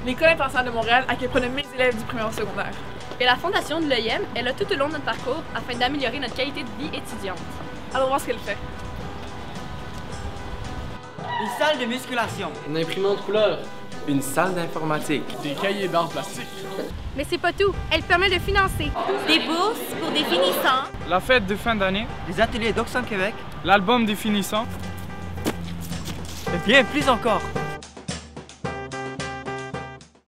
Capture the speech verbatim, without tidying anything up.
L'École internationale de Montréal accueille près de mille élèves du primaire au secondaire. Et la Fondation de l'E I M est là tout au long de notre parcours afin d'améliorer notre qualité de vie étudiante. Allons voir ce qu'elle fait. Une salle de musculation. Une imprimante couleur. Une salle d'informatique. Des cahiers d'art plastique. Mais c'est pas tout. Elle permet de financer des bourses pour des finissants, La fête de fin d'année. Des ateliers d'Oxfam Québec. L'album des finissants. Et bien plus encore.